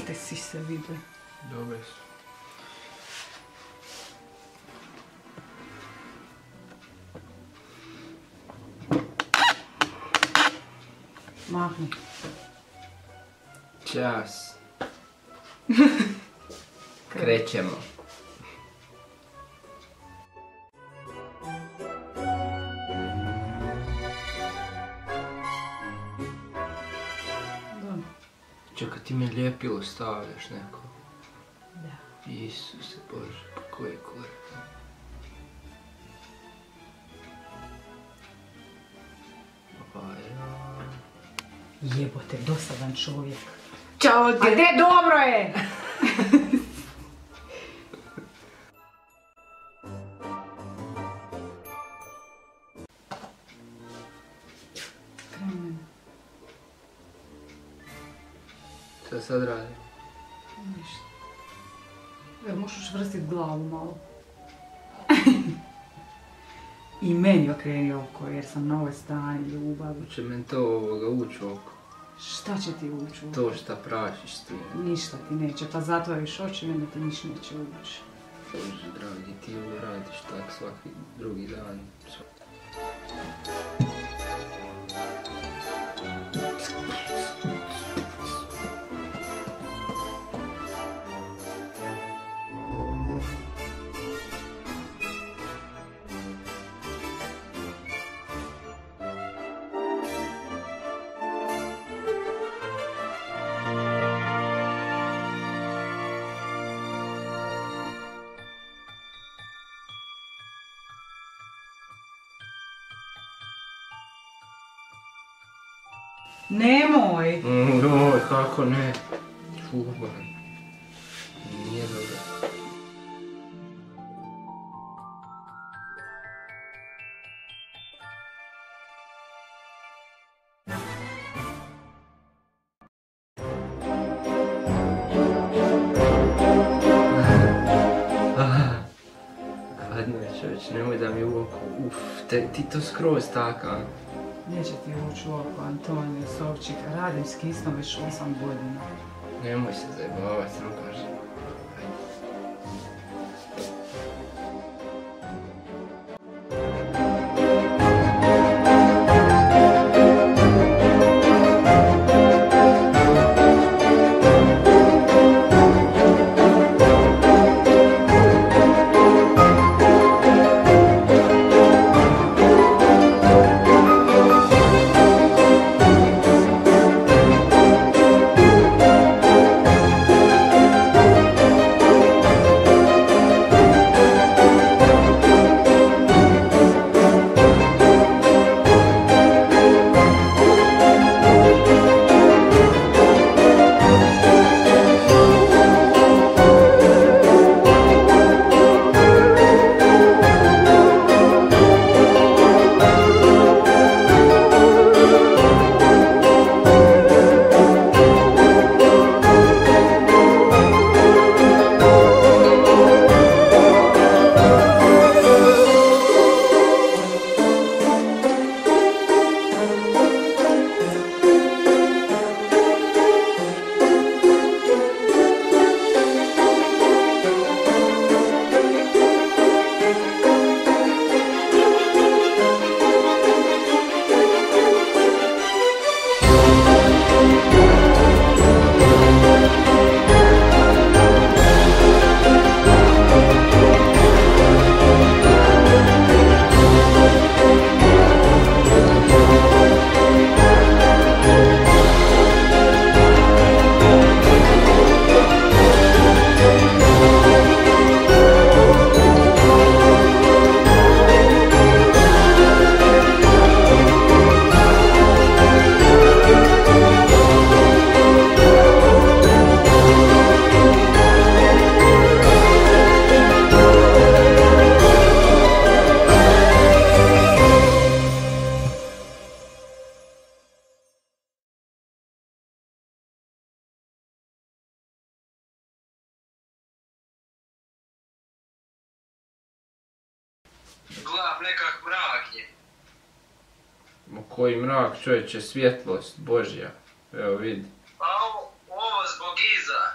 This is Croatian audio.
te sise vide. Dobre su. Mahni. Čas. Krećemo. Čekaj, ti mi ljepilo stavljaš neko. Da. Isuse Bože, pa koji kurac. Jebote, dosadan čovjek. Ćao ti! A te dobro je! Kreni. Šta sad radim? Ništa. Evo, možeš vrstit glavu malo. I meni okreni oko jer sam na ovoj strani ljubavi. Će meni to ući u oko. Šta će ti ući u oko? To šta prašiš tu. Ništa ti neće, pa zatvoriš oči i onda ti ništa neće ući. Bože dragi, ti ovo radiš tak svaki drugi dan. Nemoj! Joj, kako ne? Čuban. Nije dobro. Hladno je čovječ, nemoj da mi u oko. Uf, ti to skroz taka. Neće ti ući u oko, Antonio Sovčik, radim s kisnom već 8 godina. Nemoj se zajebavati, samo kažem. Glav nekak mrak je. Ma koji mrak, čovječe, svjetlost Božja. Evo vidi. Pa ovo zbog iza.